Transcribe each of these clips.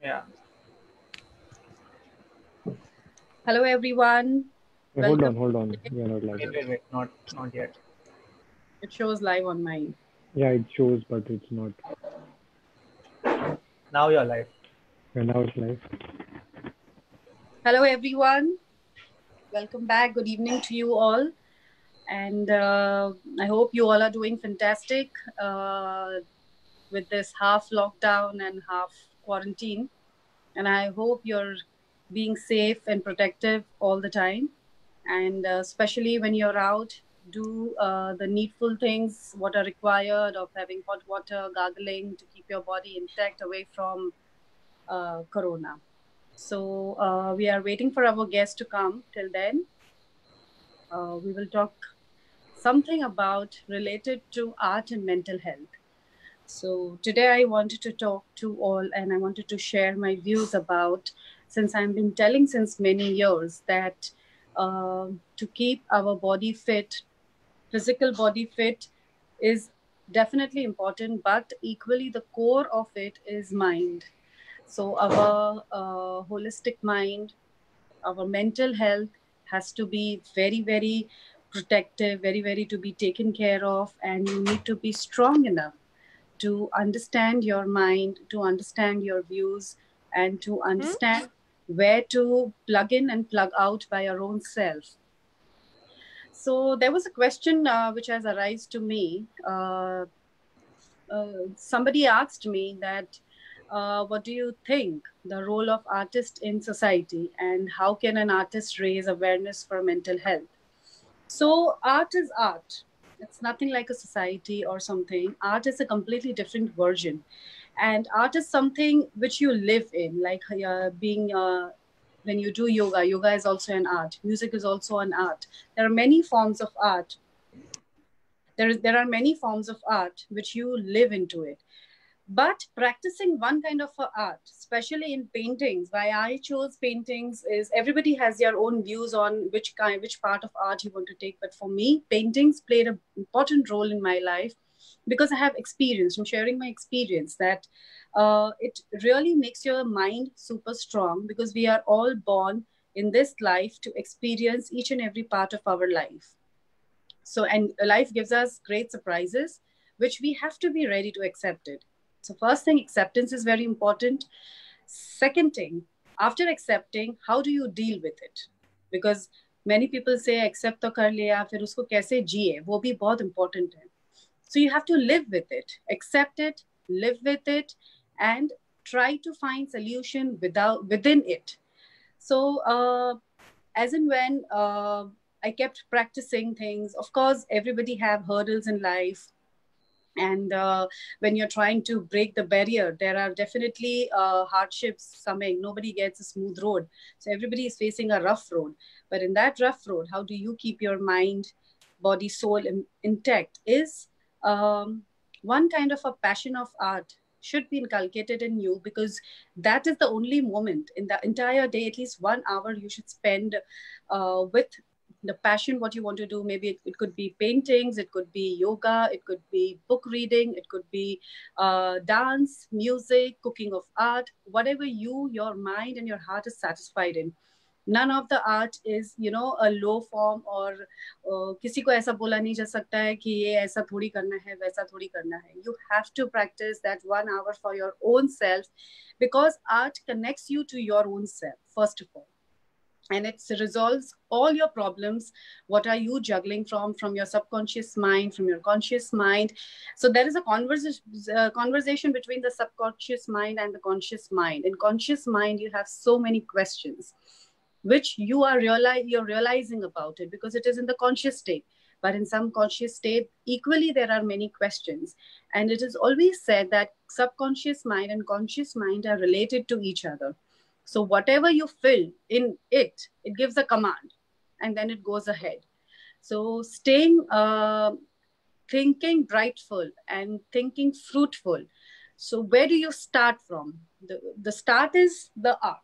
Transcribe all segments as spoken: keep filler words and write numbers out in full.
Yeah. Hello, everyone. Hey, hold Welcome. on, hold on. We are not live Wait, yet. wait, wait. Not, not yet. It shows live on mine. Yeah, it shows, but it's not. Now you're live. And now it's live. Hello, everyone. Welcome back. Good evening to you all. And uh, I hope you all are doing fantastic uh, with this half lockdown and half quarantine. And I hope you're being safe and protective all the time. And uh, especially when you're out, do uh, the needful things what are required of having hot water, gargling to keep your body intact away from uh, corona. So uh, we are waiting for our guest to come. Till then, uh, we will talk something about related to art and mental health. So today I wanted to talk to all, and I wanted to share my views about, since I've been telling since many years that uh, to keep our body fit, physical body fit is definitely important, but equally the core of it is mind. So our uh, holistic mind, our mental health has to be very, very protective, very, very to be taken care of, and you need to be strong enough to understand your mind, to understand your views, and to understand where to plug in and plug out by your own self. So there was a question uh, which has arisen to me. Uh, uh, somebody asked me that, uh, what do you think the role of artist in society, and how can an artist raise awareness for mental health? So art is art. It's nothing like a society or something. Art is a completely different version, and art is something which you live in, like uh, being uh, when you do yoga. Yoga is also an art. Music is also an art. There are many forms of art. There is there are many forms of art which you live into it. But practicing one kind of a art, especially in paintings, why I chose paintings is everybody has their own views on which kind, which part of art you want to take. But for me, paintings played an important role in my life because I have experience. I'm sharing my experience that uh, it really makes your mind super strong because we are all born in this life to experience each and every part of our life. So, and life gives us great surprises, which we have to be ready to accept it. So, first thing, acceptance is very important. Second thing, after accepting, how do you deal with it? Because many people say accept तो कर लिया फिर उसको कैसे जिए वो भी बहुत important है. So you have to live with it, accept it, live with it, and try to find solution without within it. So uh, as and when uh, I kept practicing things, of course, everybody have hurdles in life. And uh, when you're trying to break the barrier, there are definitely uh, hardships coming. Nobody gets a smooth road. So everybody is facing a rough road. But in that rough road, how do you keep your mind, body, soul in, intact is um, one kind of a passion of art should be inculcated in you, because that is the only moment in the entire day, at least one hour you should spend uh, with the passion, what you want to do. Maybe it, it could be paintings, it could be yoga, it could be book reading, it could be uh, dance, music, cooking of art, whatever you, your mind and your heart is satisfied in. None of the art is, you know, a low form, or uh, किसी को ऐसा बोला नहीं जा सकता है कि ये ऐसा थोड़ी करना है वैसा थोड़ी करना है. You have to practice that one hour for your own self, because art connects you to your own self first of all, and it resolves all your problems. What are you juggling from from your subconscious mind, from your conscious mind? So there is a conversation uh, conversation between the subconscious mind and the conscious mind. In conscious mind you have so many questions which you are realize you're realizing about it because it is in the conscious state. But in some conscious state equally there are many questions, and it is always said that subconscious mind and conscious mind are related to each other. So whatever you fill in it, it gives a command, and then it goes ahead. So staying, uh, thinking brightful and thinking fruitful. So where do you start from? The, the start is the art.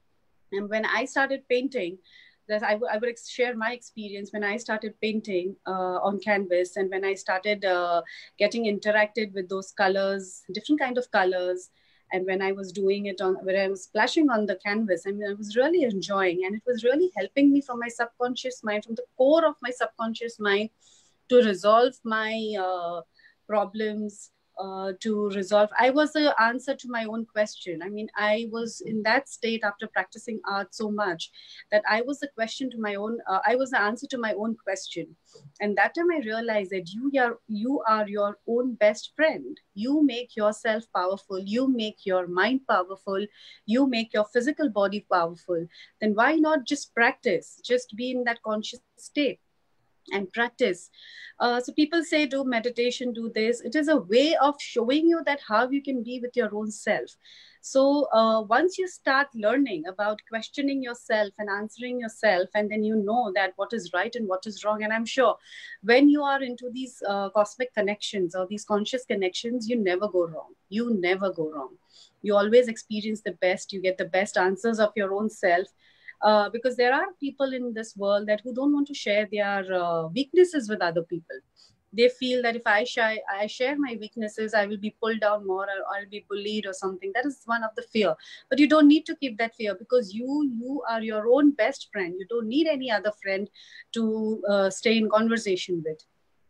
And when I started painting, that I, w- I would share my experience when I started painting uh, on canvas, and when I started uh, getting interacted with those colors, different kind of colors, And when I was doing it on, when I was splashing on the canvas, I mean, I was really enjoying, and it was really helping me from my subconscious mind, from the core of my subconscious mind, to resolve my uh, problems, uh, to resolve. I was the answer to my own question. I mean, I was in that state after practicing art so much that I was the question to my own, uh, I was the answer to my own question. And that time I realized that you are, you are your own best friend. You make yourself powerful. You make your mind powerful. You make your physical body powerful. Then why not just practice? Just be in that conscious state and practice. Uh, so people say, do meditation, do this. It is a way of showing you that how you can be with your own self. So uh, once you start learning about questioning yourself and answering yourself, and then you know that what is right and what is wrong. And I'm sure when you are into these uh, cosmic connections or these conscious connections, you never go wrong. You never go wrong. You always experience the best. You get the best answers of your own self. Uh, because there are people in this world that who don't want to share their uh, weaknesses with other people. They feel that if I share, I share my weaknesses, I will be pulled down more, or I'll be bullied or something. That is one of the fear. But you don't need to keep that fear, because you you are your own best friend. You don't need any other friend to uh, stay in conversation with.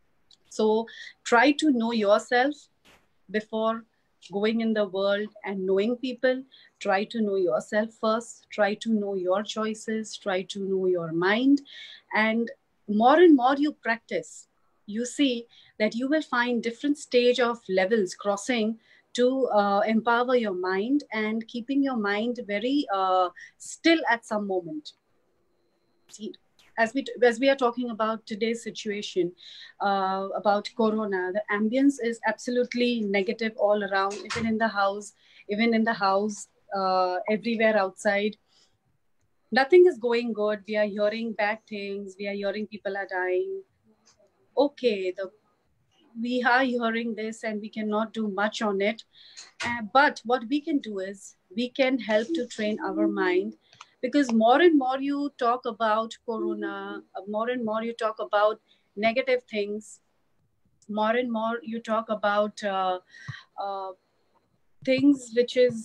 So try to know yourself before going in the world and knowing people. Try to know yourself first. Try to know your choices. Try to know your mind. And more and more you practice, you see that you will find different stage of levels crossing to uh, empower your mind and keeping your mind very uh, still at some moment. See, as we as we are talking about today's situation, uh, about corona, the ambience is absolutely negative all around, even in the house, even in the house, uh, everywhere outside. Nothing is going good. We are hearing bad things. We are hearing people are dying. Okay, the we are hearing this and we cannot do much on it. Uh, but what we can do is we can help to train our mind, because more and more you talk about corona, uh, more and more you talk about negative things, more and more you talk about uh, uh, things which is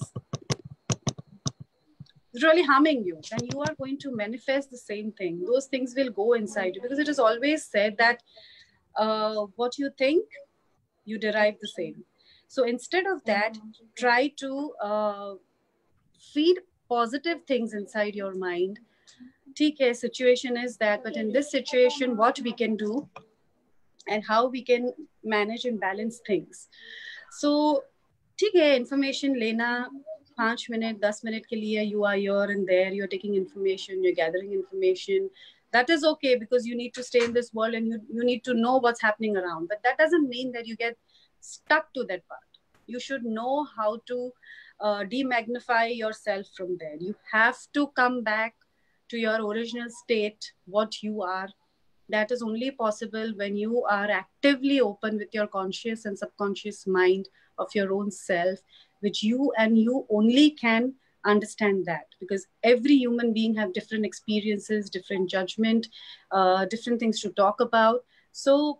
really harming you, then you are going to manifest the same thing. Those things will go inside you, because it is always said that uh, what you think, you derive the same. So instead of that, try to uh, feed positive things inside your mind. T K situation is that, but in this situation, what we can do and how we can manage and balance things. So, ठीक है, information लेना पाँच minute दस minute के लिए, you are here and there, you're taking information, you're gathering information. That is okay, because you need to stay in this world and you, you need to know what's happening around. But that doesn't mean that you get stuck to that part. You should know how to uh, demagnify yourself from there. You have to come back to your original state, what you are. That is only possible when you are actively open with your conscious and subconscious mind of your own self, which you and you only can understand that, because every human being have different experiences, different judgment, uh, different things to talk about. So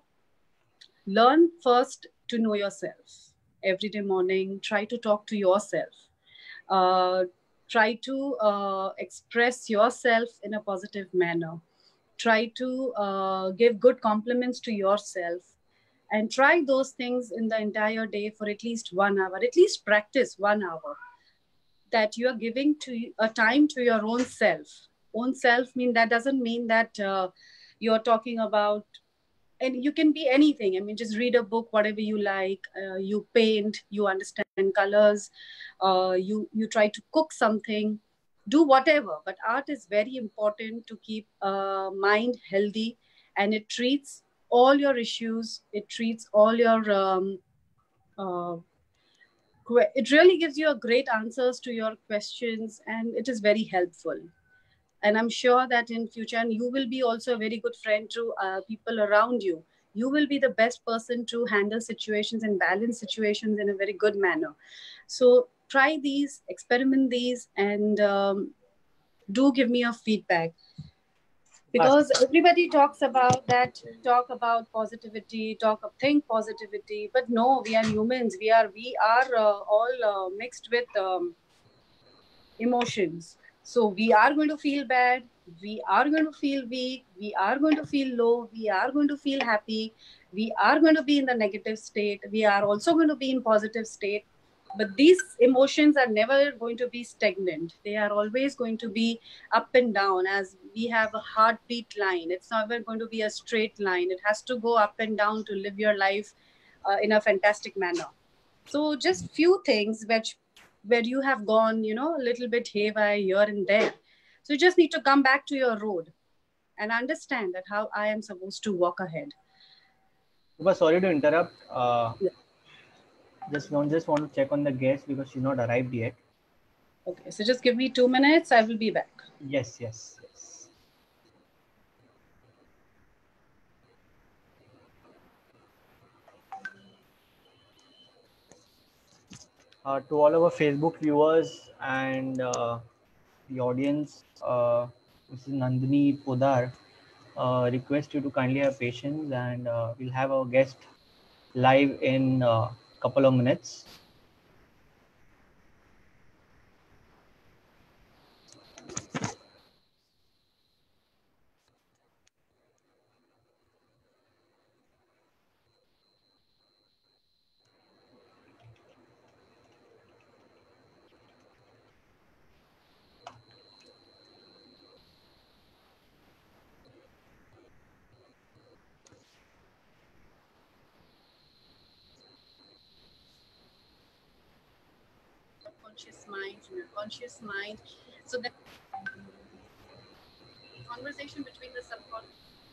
learn first to know yourself. Every day morning, try to talk to yourself. Uh, try to uh, express yourself in a positive manner. Try to uh, give good compliments to yourself, and try those things in the entire day for at least one hour. At least practice one hour that you are giving to a time to your own self. Own self mean that doesn't mean that uh, you're talking about, and you can be anything. I mean, just read a book, whatever you like. Uh, you paint, you understand colors, uh, you you try to cook something, do whatever. But art is very important to keep uh, mind healthy, and it treats all your issues. It treats all your. Um, uh, que- it really gives you a great answers to your questions, and it is very helpful. And I'm sure that in future, and you will be also a very good friend to uh, people around you. You will be the best person to handle situations and balance situations in a very good manner. So try these, experiment these, and um, do give me your feedback. because everybody talks about that, talk about positivity, talk of think positivity, but no, we are humans. We are we are uh, all uh, mixed with um, emotions. So we are going to feel bad, we are going to feel weak, we are going to feel low, we are going to feel happy, we are going to be in the negative state, we are also going to be in positive state. But these emotions are never going to be stagnant. They are always going to be up and down, as we have a heartbeat line. It's never going to be a straight line. It has to go up and down to live your life uh, in a fantastic manner. So just few things which where you have gone, you know, a little bit haywire here and there. So you just need to come back to your road and understand that how I am supposed to walk ahead. Krupa, sorry to interrupt. Uh, Yeah. just want just want to check on the guest because she's not arrived yet. Okay, so just give me two minutes. I will be back. Yes, yes, yes. Uh, to all our Facebook viewers and uh, the audience, uh, Missus Nandini Podar, uh, request you to kindly have patience, and uh, we'll have our guest live in a uh, couple of minutes. Conscious mind, conscious mind. So the conversation between the subconscious.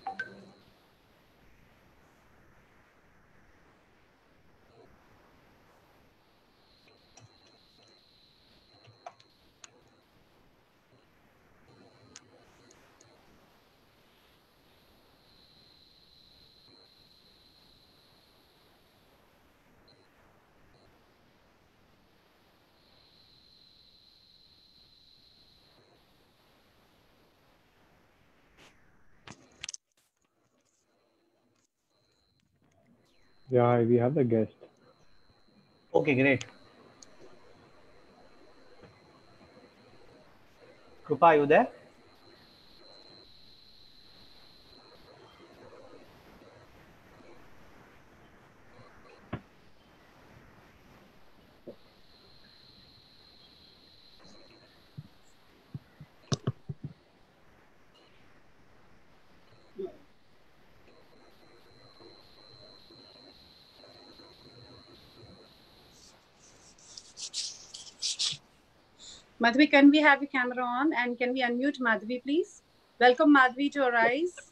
Yeah, we have the guest. Okay, great. Krupa, are you there? Madhvi, can we have your camera on, and can we unmute Madhvi, please? Welcome, Madhvi, to Arise.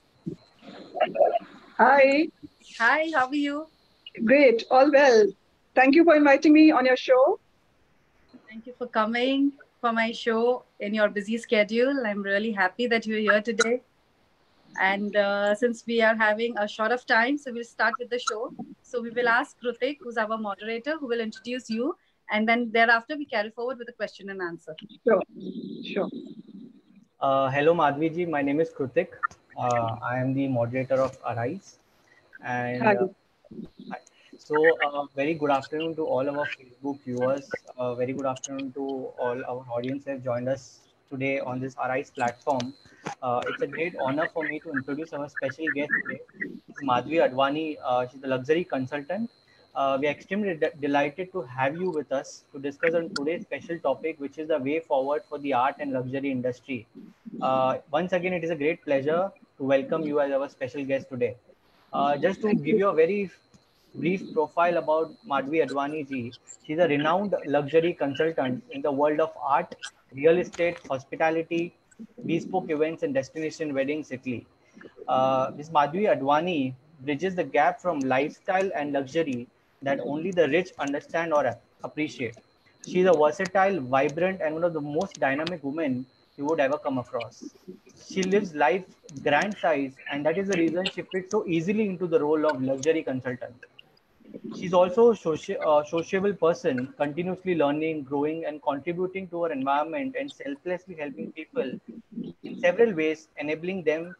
Hi. Hi, how are you? Great. All well. Thank you for inviting me on your show. Thank you for coming for my show in your busy schedule. I'm really happy that you're here today. And uh, since we are having a short of time, so we'll start with the show. So we will ask Krutik, who's our moderator, who will introduce you. And then thereafter, we carry forward with the question and answer. Sure. Sure. Uh, hello, Madhvi ji. My name is Krutik. Uh, I am the moderator of Arise. And Hi. uh, hi. So, uh, very good afternoon to all our Facebook viewers. Uh, very good afternoon to all our audience who have joined us today on this Arise platform. Uh, it's a great honor for me to introduce our special guest today. It's Madhvi Advani. Uh, she's a luxury consultant. Uh, we are extremely de- delighted to have you with us to discuss on today's special topic, which is the way forward for the art and luxury industry. Uh, once again, it is a great pleasure to welcome you as our special guest today. Uh, just to Thank give you. you a very brief profile about Madhvi Advani ji, she's a renowned luxury consultant in the world of art, real estate, hospitality, bespoke events, and destination weddings, Italy. Uh, Miss Madhvi Advani bridges the gap from lifestyle and luxury that only the rich understand or appreciate. She's a versatile, vibrant, and one of the most dynamic women you would ever come across. She lives life grand size, and that is the reason she fits so easily into the role of luxury consultant. She's also a soci- uh, sociable person, continuously learning, growing, and contributing to her environment and selflessly helping people in several ways, enabling them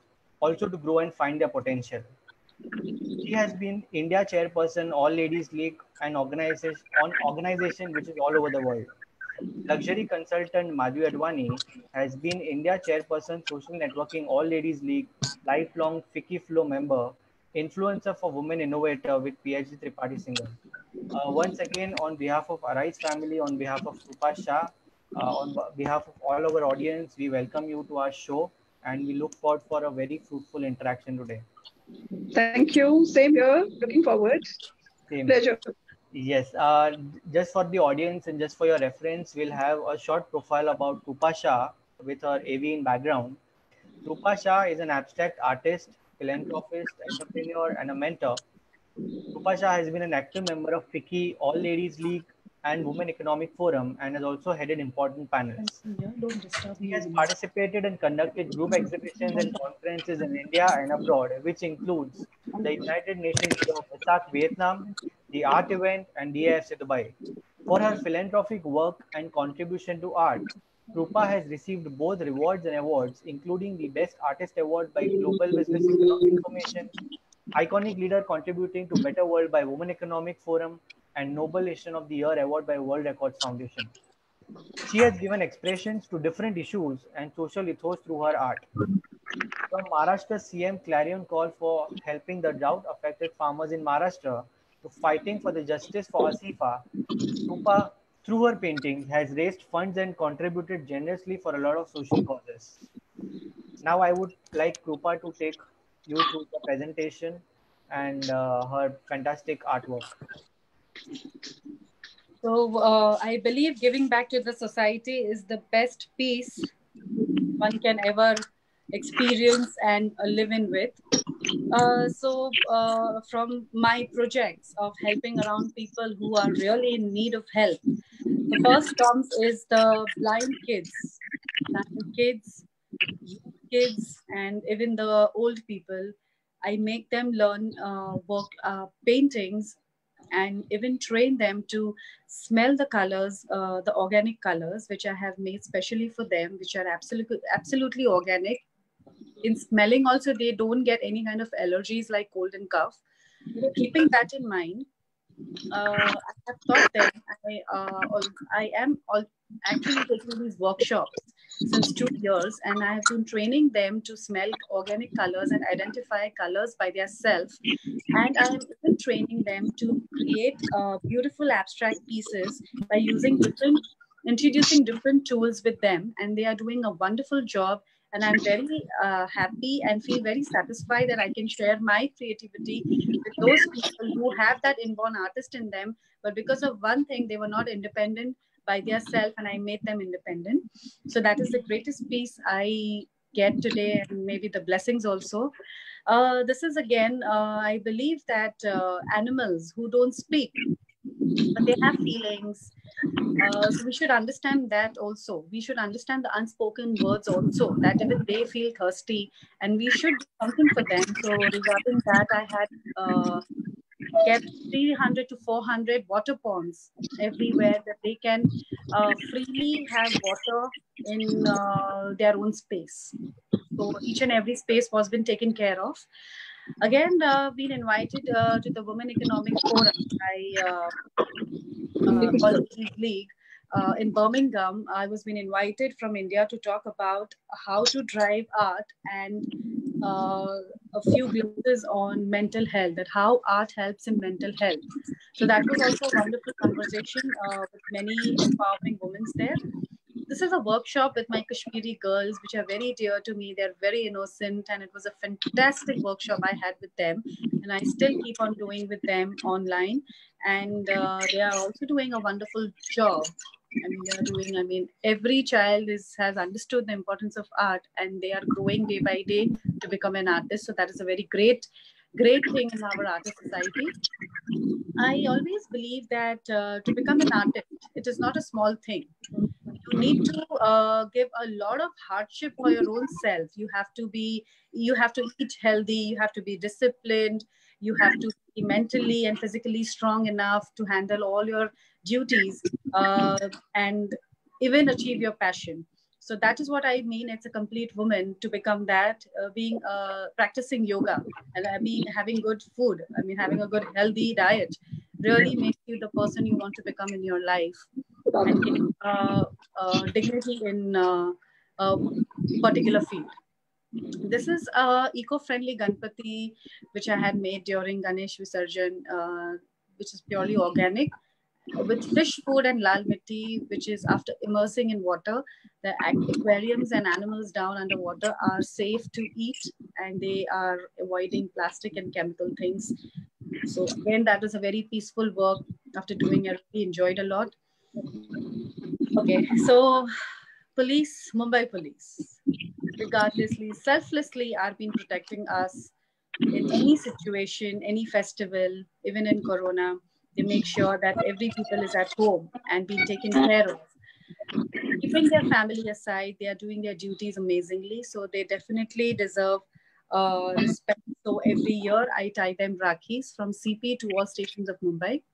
also to grow and find their potential. She has been India chairperson, All Ladies League, an organization, on organization which is all over the world. Luxury consultant Madhvi Advani has been India chairperson, Social Networking, All Ladies League, lifelong Fiki Flow member, influencer for women innovator with PhD Tripathi Singhal. Uh, once again, on behalf of Arise family, on behalf of Krupa Shah, uh, on behalf of all our audience, we welcome you to our show and we look forward for a very fruitful interaction today. Thank you. Same here. Looking forward. Same. Pleasure. Yes, uh, just for the audience and just for your reference, we'll have a short profile about Krupa Shah with her avian background. Krupa Shah is an abstract artist, philanthropist, entrepreneur, and a mentor. Krupa Shah has been an active member of FICCI, All Ladies League, and Women Economic Forum, and has also headed important panels. He has participated and conducted group exhibitions and conferences in India and abroad, which includes the United Nations Day of Vesak, Vietnam, the Art Event, and D A F C Dubai. For her philanthropic work and contribution to art, Krupa has received both rewards and awards, including the Best Artist Award by Global Business Information, Iconic Leader Contributing to Better World by Women Economic Forum, and Nobel Nation of the Year Award by World Records Foundation. She has given expressions to different issues and social ethos through her art. From Maharashtra C M clarion call for helping the drought-affected farmers in Maharashtra to fighting for the justice for Asifa, Krupa, through her painting, has raised funds and contributed generously for a lot of social causes. Now I would like Krupa to take you through the presentation and uh, her fantastic artwork. So uh, I believe giving back to the society is the best piece one can ever experience and uh, live in with. Uh, so uh, from my projects of helping around people who are really in need of help, the first comes is the blind kids, blind kids, youth kids, and even the old people. I make them learn uh, work uh, paintings and even train them to smell the colors, uh, the organic colors, which I have made specially for them, which are absolutely absolutely organic. In smelling also, they don't get any kind of allergies like cold and cough. Keeping that in mind, uh, I have taught them. I, uh, I am all, actually taking these workshops since two years, and I have been training them to smell organic colors and identify colors by their self. And I am even training them to create uh, beautiful abstract pieces by using different, introducing different tools with them, and they are doing a wonderful job. And I'm very uh, happy and feel very satisfied that I can share my creativity with those people who have that inborn artist in them. But because of one thing, they were not independent by their self, and I made them independent. So that is the greatest piece I get today, and maybe the blessings also. Uh, this is again, uh, I believe that uh, animals who don't speak, but they have feelings. Uh, so we should understand that also. We should understand the unspoken words also, that even they feel thirsty, and we should do something for them. So regarding that, I had uh, kept three hundred to four hundred water ponds everywhere that they can uh, freely have water in uh, their own space. So each and every space was been taken care of. Again, uh, been invited uh, to the Women Economic Forum by uh, uh, All Ladies League uh, in Birmingham. I was being invited from India to talk about how to drive art and uh, a few glimpses on mental health, that how art helps in mental health. So that was also a wonderful conversation uh, with many empowering women there. This is a workshop with my Kashmiri girls, which are very dear to me. They're very innocent, and it was a fantastic workshop I had with them. And I still keep on doing with them online. And uh, they are also doing a wonderful job. I mean, they are doing, I mean, every child is has understood the importance of art, and they are growing day by day to become an artist. So that is a very great, great thing in our artist society. I always believe that uh, to become an artist, it is not a small thing. You need to uh, give a lot of hardship for your own self. You have to be, you have to eat healthy, you have to be disciplined, you have to be mentally and physically strong enough to handle all your duties uh, and even achieve your passion. So that is what I mean. It's a complete woman to become that, uh, being uh, practicing yoga and I mean having good food. I mean having a good healthy diet really makes you the person you want to become in your life and get uh, uh, dignity in uh, a particular field. This is a eco-friendly Ganpati which I had made during Ganesh Visarjan, uh, which is purely organic, with fish food and lal mitti, which is after immersing in water. The aquariums and animals down underwater are safe to eat, and they are avoiding plastic and chemical things. So again, that was a very peaceful work. After doing it, I really enjoyed a lot. Okay, so police, Mumbai police, regardlessly, selflessly are been protecting us in any situation, any festival, even in Corona. They make sure that every people is at home and being taken care of. Keeping their family aside, they are doing their duties amazingly. So they definitely deserve uh, respect. So every year I tie them rakhis from C P to all stations of Mumbai.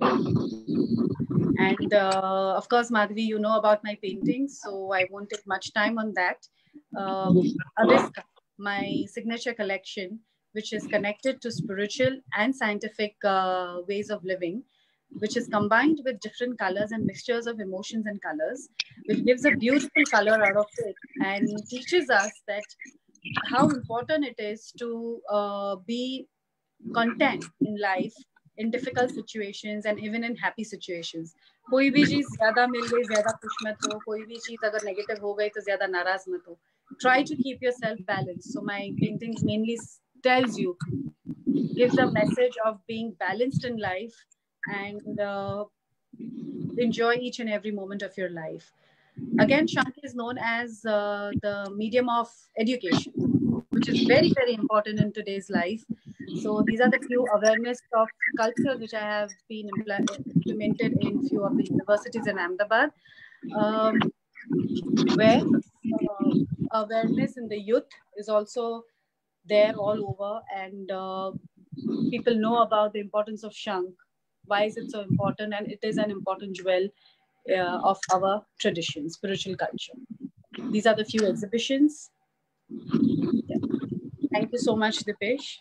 And uh, of course, Madhvi, you know about my paintings, so I won't take much time on that. Uh, Aviska, my signature collection, which is connected to spiritual and scientific uh, ways of living, which is combined with different colors and mixtures of emotions and colors, which gives a beautiful color out of it and teaches us that how important it is to uh, be content in life in difficult situations and even in happy situations. कोई भी चीज ज्यादा मिल गई ज्यादा खुश मत हो, कोई भी चीज अगर नेगेटिव हो गई तो ज्यादा नाराज मत हो. Try to keep yourself balanced. So my paintings mainly tells you, gives a message of being balanced in life and uh, enjoy each and every moment of your life. Again, Shanti is known as uh, the medium of education, which is very, very important in today's life. So these are the few awareness of culture which I have been impl- implemented in few of the universities in Ahmedabad, um, where uh, awareness in the youth is also there all over, and uh, people know about the importance of Shank. Why is it so important? And it is an important jewel uh, of our tradition, spiritual culture. These are the few exhibitions. Yeah. Thank you so much, Dipesh.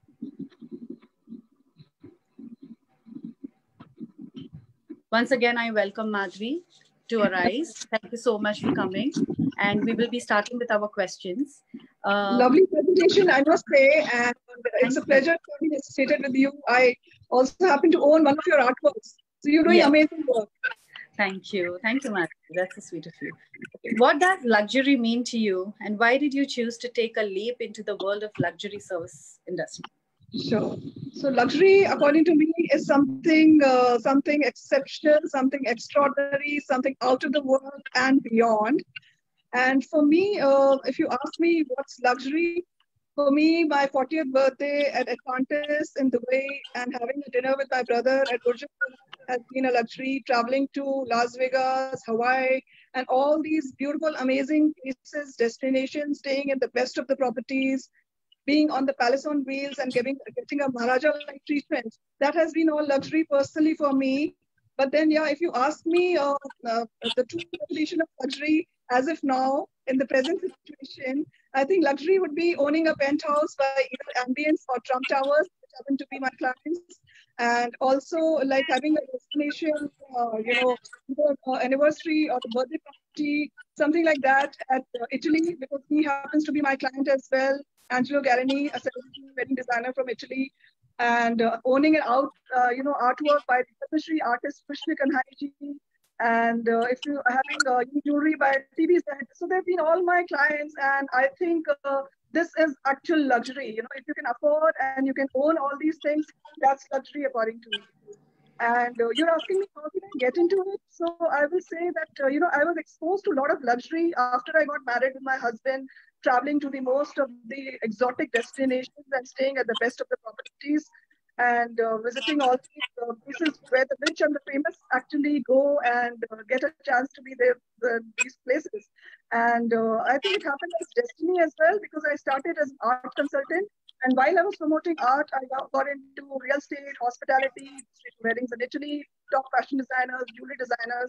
Once again, I welcome Madhvi to Arise. Thank you so much for coming. And we will be starting with our questions. Uh, Lovely presentation, I must say, and it's a pleasure to be associated with you. I also happen to own one of your artworks. So you're doing yes. amazing work. Thank you. Thank you, Madhvi. That's so sweet of you. Okay. What does luxury mean to you? And why did you choose to take a leap into the world of luxury service industry? Sure. So luxury, according to me, is something, uh, something exceptional, something extraordinary, something out of the world and beyond. And for me, uh, if you ask me what's luxury, for me, my fortieth birthday at Atlantis in Dubai and having a dinner with my brother at Burj has been a luxury. Traveling to Las Vegas, Hawaii, and all these beautiful, amazing places, destinations, staying in the best of the properties, being on the Palace on Wheels and giving, getting a Maharaja-like treatment. That has been all luxury personally for me. But then, yeah, if you ask me, uh, uh, the true definition of luxury as of now, in the present situation, I think luxury would be owning a penthouse by either Ambience or Trump Towers, which happen to be my clients. And also like having a destination, uh, you know, either uh, anniversary or the birthday party, something like that at uh, Italy, because he happens to be my client as well. Angelo Garini, a celebrity wedding designer from Italy, and uh, owning an out, uh, you know, artwork by the Padma artist Pushpi Kanhaiji, and uh, if you're having uh, jewelry by T V Z. So they've been all my clients, and I think uh, this is actual luxury. You know, if you can afford and you can own all these things, that's luxury according to me. And uh, you're asking me how can I get into it? So I will say that, uh, you know, I was exposed to a lot of luxury after I got married with my husband, traveling to the most of the exotic destinations and staying at the best of the properties and uh, visiting all these uh, places where the rich and the famous actually go and uh, get a chance to be there, the, these places. And uh, I think it happened as destiny as well, because I started as an art consultant. And while I was promoting art, I got into real estate, hospitality, weddings in Italy, top fashion designers, jewelry designers.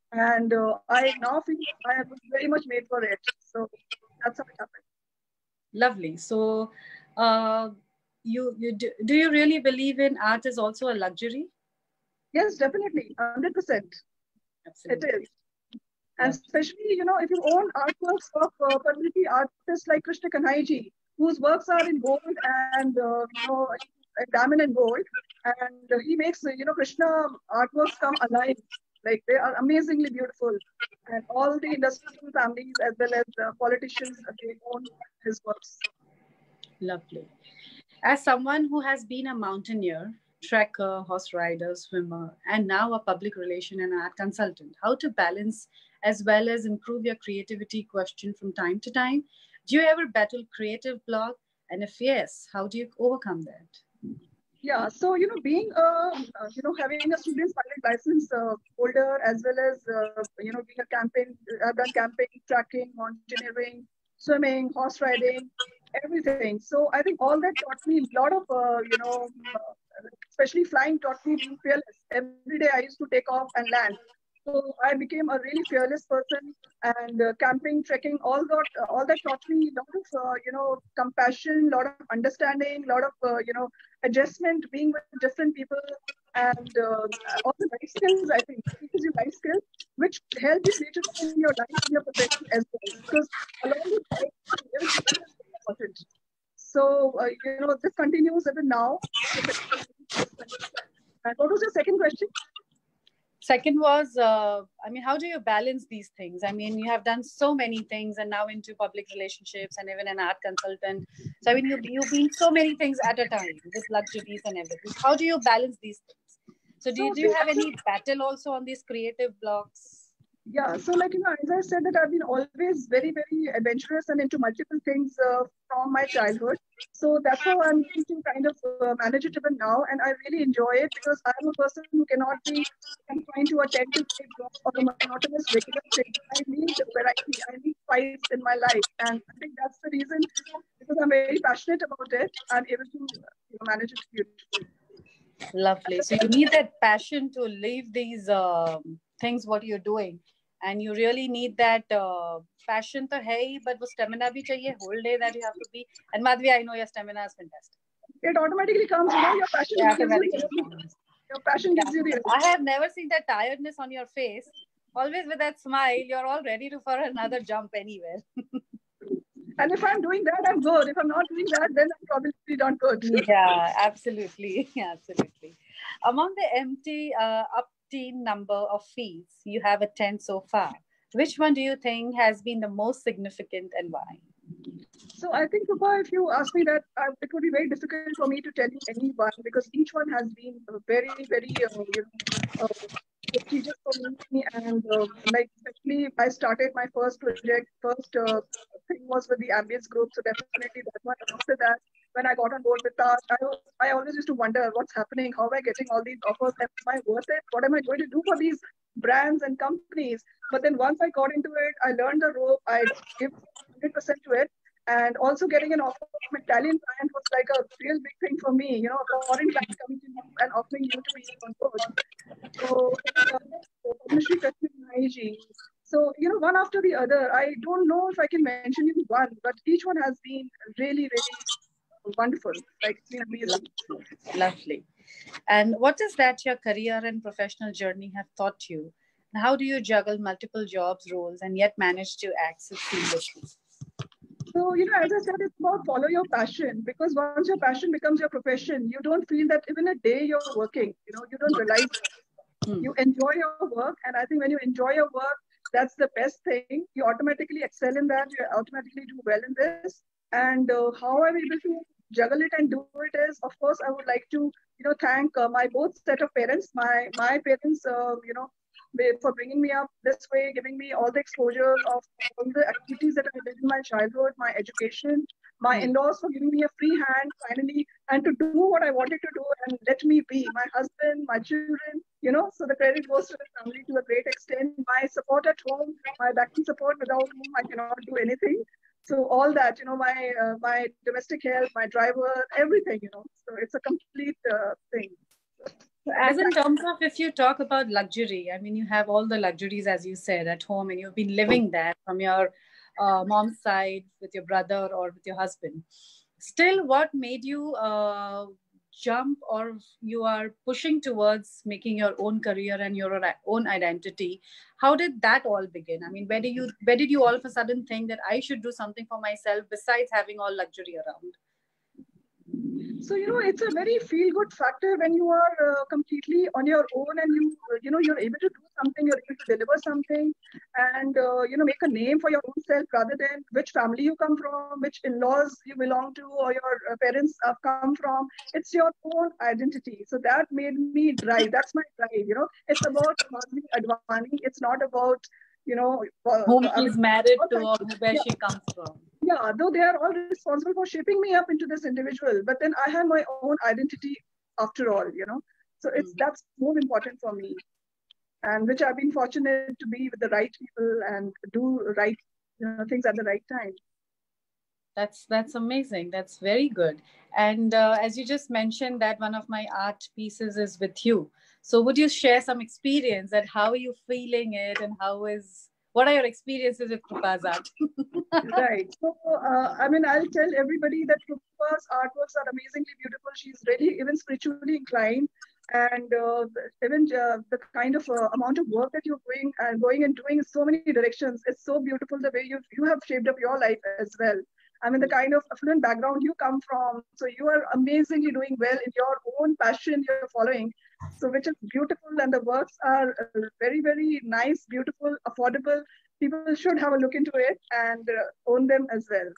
And uh, I now feel I was very much made for it. So that's how it happened. Lovely. So, uh, you you do, do you really believe in art is also a luxury? Yes, definitely, one hundred percent. It Absolutely. is. And especially, you know, if you own artworks of uh, Padmini artists like Krishna Kanhaiji, whose works are in gold and, uh, you know, diamond and gold, and uh, he makes, uh, you know, Krishna artworks come alive. Like they are amazingly beautiful. And all the industrial families as well as uh, politicians, uh, they own his works. Lovely. As someone who has been a mountaineer, trekker, horse rider, swimmer, and now a public relation and art consultant, how to balance as well as improve your creativity question from time to time? Do you ever battle creative block? And if yes, how do you overcome that? Yeah, so you know, being a uh, you know having a student's pilot license uh, holder as well as uh, you know being a campaign, I've done camping, tracking, mountaineering, swimming, horse riding, everything. So I think all that taught me a lot of uh, you know, uh, especially flying taught me being fearless. Every day I used to take off and land. So I became a really fearless person, and uh, camping, trekking, all that, uh, all that taught me a lot of, uh, you know, compassion, a lot of understanding, a lot of, uh, you know, adjustment, being with different people, and uh, all the life skills, I think, teaches you life skills, which help you later on in your life, in your profession as well. Because along with life, everything else is very important. So, uh, you know, this continues even now. And what was your second question? Second was, uh, I mean, how do you balance these things? I mean, you have done so many things and now into public relationships and even an art consultant. So, I mean, you, you've been so many things at a time with luxuries and everything. How do you balance these things? So, do you, So, do you see, have any battle also on these creative blocks? yeah, so like, you know, as I said that I've been always very, very adventurous and into multiple things uh, from my childhood. So that's how I'm able to kind of uh, manage it even now. And I really enjoy it because I'm a person who cannot be confined to a ten to five job or a monotonous regular thing. I need variety. I need spice in my life. And I think that's the reason, because I'm very passionate about it, I'm able to you know, manage it beautifully. Lovely. So you need that passion to leave these um, things what you're doing, and you really need that uh, passion to hai, but wo stamina bhi chahiye, whole day that you have to be. And Madhvi, I know your stamina is fantastic. It automatically comes, you know, your passion Yeah, gives you the automatically energy. comes. Your passion Yeah. gives you the energy. I have never seen that tiredness on your face. Always with that smile, you're all ready to for another jump anywhere. And if I'm doing that, I'm good. If I'm not doing that, then I'm probably not good. Yeah, absolutely. Absolutely. Among the empty uh, up teen number of feeds you have attended so far, which one do you think has been the most significant and why? So I think, Rupa, if you ask me that, uh, it would be very difficult for me to tell you any one because each one has been uh, very, very, uh, you know, uh, prestigious for me. And uh, like, especially, I started my first project. First uh, thing was with the Ambience Group, so definitely that one. After that, when I got on board with Taj, I, I always used to wonder what's happening, how am I getting all these offers, am I worth it? What am I going to do for these brands and companies? But then once I got into it, I learned the rope. I give one hundred percent to it. And also getting an offer from an Italian client was like a real big thing for me. You know, a foreign client coming to you and offering you to be on board. So, uh, Padmashri Krishna Naiji. So, you know, one after the other. I don't know if I can mention you one, but each one has been really, really wonderful. Like, it's been amazing. Lovely. Lovely. And what is that your career and professional journey have taught you? And how do you juggle multiple jobs, roles, and yet manage to access seamlessly? So, you know, as I said, it's about follow your passion because once your passion becomes your profession, you don't feel that even a day you're working, you know, you don't realize Hmm. you enjoy your work. And I think when you enjoy your work, that's the best thing. You automatically excel in that. You automatically do well in this. And uh, how I'm able to juggle it and do it is, of course, I would like to, you know, thank uh, my both set of parents. My my parents, uh, you know, for bringing me up this way, giving me all the exposure of all the activities that I did in my childhood, my education, my in-laws for giving me a free hand finally, and to do what I wanted to do and let me be. My husband, my children, you know, so the credit goes to the family to a great extent. My support at home, my backing support without whom I cannot do anything. So all that, you know, my uh, my domestic help, my driver, everything, you know. So it's a complete uh, thing. As in terms of, if you talk about luxury, I mean, you have all the luxuries, as you said, at home, and you've been living that from your uh, mom's side with your brother or with your husband. Still, what made you uh, jump, or you are pushing towards making your own career and your own identity? How did that all begin? I mean, where did you, where did you all of a sudden think that I should do something for myself besides having all luxury around? So, you know, it's a very feel-good factor when you are uh, completely on your own and you, uh, you know, you're able to do something, you're able to deliver something and, uh, you know, make a name for your own self rather than which family you come from, which in-laws you belong to or your uh, parents have come from. It's your own identity. So that made me drive. That's my drive, you know. It's about Madhvi Advani. It's not about, you know, uh, whom I she's mean, married to or where yeah. she comes from. Yeah, though they are all responsible for shaping me up into this individual, but then I have my own identity after all, you know. So it's mm-hmm. that's more important for me, and which I've been fortunate to be with the right people and do right, you know, things at the right time. That's that's amazing. That's very good. And uh, as you just mentioned, that one of my art pieces is with you. So would you share some experience that how are you feeling it and how is what are your experiences with Krupa's art? Right. So, uh, I mean, I'll tell everybody that Krupa's artworks are amazingly beautiful. She's really even spiritually inclined. And uh, even uh, the kind of uh, amount of work that you're doing and going and doing in so many directions, it's so beautiful the way you you have shaped up your life as well. I mean, the kind of affluent background you come from. So you are amazingly doing well in your own passion you're following. So which is beautiful. And the works are very, very nice, beautiful, affordable. People should have a look into it and uh, own them as well.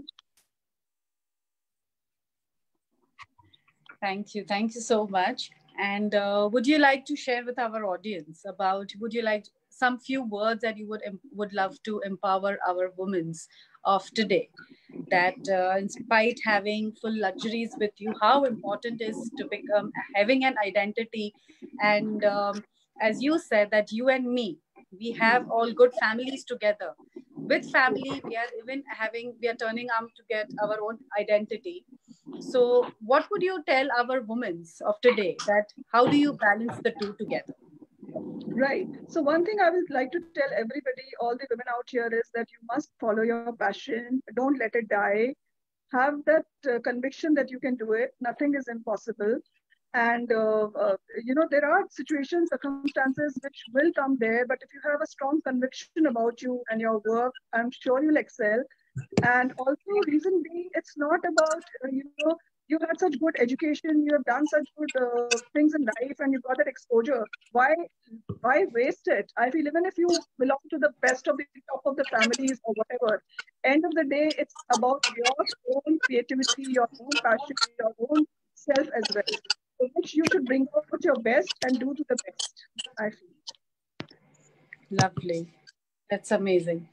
Thank you. Thank you so much. And uh, would you like to share with our audience about, would you like some few words that you would would love to empower our women of today? That uh, in spite having full luxuries with you, how important is to become having an identity. And um, as you said that you and me, we have all good families together. With family, we are even having, we are turning out to get our own identity. So what would you tell our women of today that how do you balance the two together? Right. So one thing I would like to tell everybody, all the women out here, is that you must follow your passion. Don't let it die. Have that uh, conviction that you can do it. Nothing is impossible. And, uh, uh, you know, there are situations, circumstances which will come there. But if you have a strong conviction about you and your work, I'm sure you'll excel. And also, reason being, it's not about, uh, you know, you had such good education, you have done such good uh, things in life, and you got that exposure. Why, why waste it? I feel even if you belong to the best of the top of the families or whatever, end of the day, it's about your own creativity, your own passion, your own self as well, so which you should bring out your best and do to the best, I feel. Lovely. That's amazing.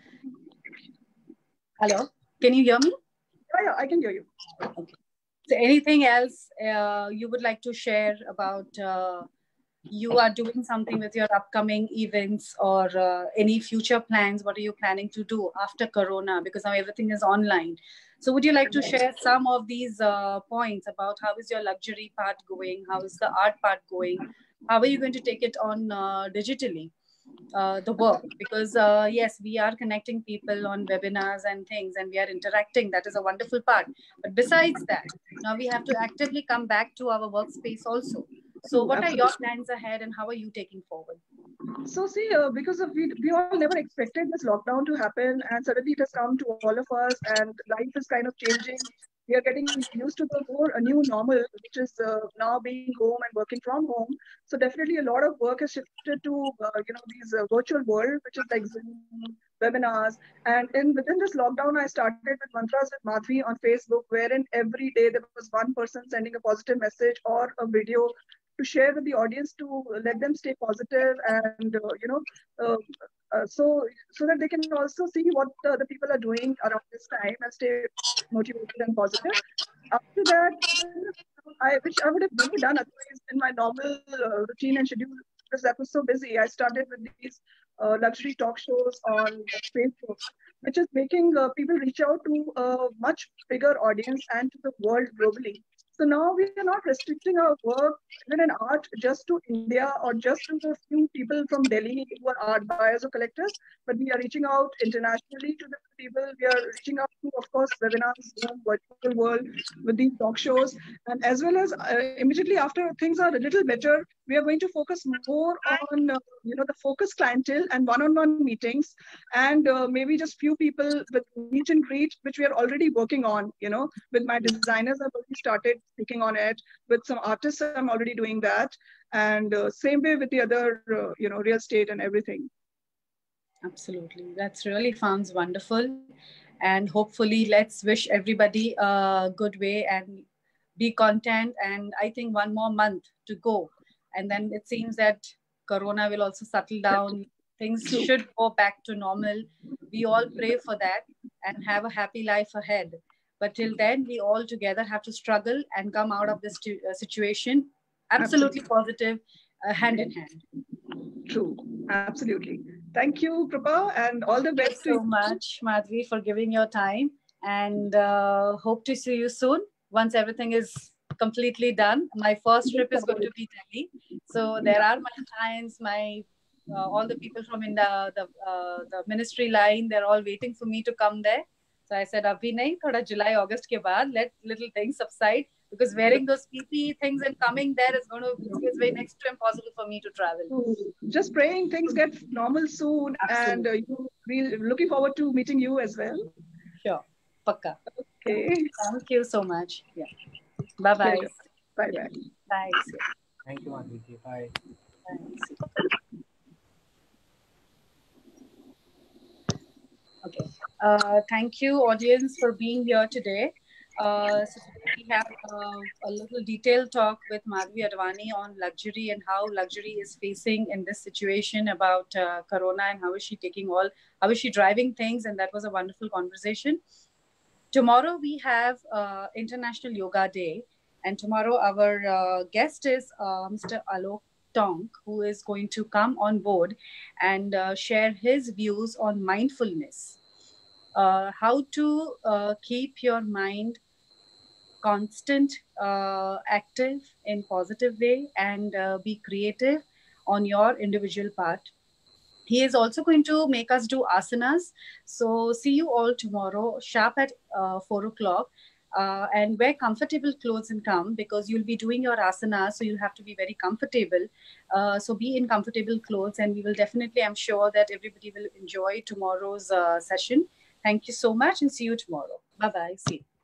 Hello, can you hear me? Yeah, yeah, I can hear you. Okay. So anything else uh, you would like to share about uh, you are doing something with your upcoming events or uh, any future plans? What are you planning to do after Corona? Because now everything is online. So would you like to share some of these uh, points about how is your luxury part going? How is the art part going? How are you going to take it on uh, digitally? Uh, the work, because uh, yes, we are connecting people on webinars and things and we are interacting. That is a wonderful part. But besides that, now we have to actively come back to our workspace also. So what Absolutely. Are your plans ahead and how are you taking forward? So see, uh, because of we, we all never expected this lockdown to happen and suddenly it has come to all of us and life is kind of changing. We are getting used to the more a new normal, which is uh, now being home and working from home. So definitely a lot of work has shifted to, uh, you know, these uh, virtual world, which is like Zoom, webinars. And in within this lockdown, I started with Mantras with Madhvi on Facebook, wherein every day there was one person sending a positive message or a video to share with the audience to let them stay positive and, uh, you know, uh, uh, so so that they can also see what uh, the people are doing around this time and stay motivated and positive. After that, I which I would have never done otherwise in my normal uh, routine and schedule because that was so busy. I started with these uh, luxury talk shows on Facebook, which is making uh, people reach out to a much bigger audience and to the world globally. So now we are not restricting our work, even in art, just to India or just to the few people from Delhi who are art buyers or collectors, but we are reaching out internationally to the people. We are reaching out to, of course, webinars, Zoom, virtual world with these talk shows. And as well as uh, immediately after things are a little better, we are going to focus more on, uh, you know, the focus clientele and one-on-one meetings, and uh, maybe just few people with meet and greet, which we are already working on, you know, with my designers. I've already started speaking on it. With some artists, I'm already doing that. And uh, same way with the other, uh, you know, real estate and everything. Absolutely. That's really sounds wonderful. And hopefully let's wish everybody a good way and be content. And I think one more month to go. And then it seems that Corona will also settle down. Things should go back to normal. We all pray for that and have a happy life ahead. But till then, we all together have to struggle and come out of this situation absolutely, absolutely. positive, uh, hand in hand. True. Absolutely. Thank you, Prabha, and all the best. Thank you so much, Madhvi, for giving your time, and uh, hope to see you soon once everything is completely done. My first trip is going to be Delhi. So there are my clients, my uh, all the people from in the, the, uh, the ministry line, they're all waiting for me to come there. So I said, abhi nahi, thoda July, August ke baad, let little things subside, because wearing those P P E things and coming there is going to, it's very next to impossible for me to travel. Just praying things get normal soon. Absolutely. And uh, you, we're looking forward to meeting you as well. Sure. Pakka. Okay. Thank you so much. Yeah. Bye-bye. Bye-bye. Bye. Thank you, Madhvi. Bye. Bye. Okay. Uh, thank you, audience, for being here today. Uh, so we have uh, a little detailed talk with Madhvi Advani on luxury and how luxury is facing in this situation about uh, Corona, and how is she taking all, how is she driving things, and that was a wonderful conversation. Tomorrow we have uh, International Yoga Day, and tomorrow our uh, guest is uh, Mister Alok Tonk, who is going to come on board and uh, share his views on mindfulness. Uh, how to uh, keep your mind constant, uh, active in positive way, and uh, be creative on your individual part. He is also going to make us do asanas. So see you all tomorrow, sharp at uh, four o'clock. Uh, and wear comfortable clothes and come, because you'll be doing your asana, so you'll have to be very comfortable. Uh, so be in comfortable clothes, and we will definitely, I'm sure that everybody will enjoy tomorrow's uh, session. Thank you so much, and see you tomorrow. Bye-bye. See you.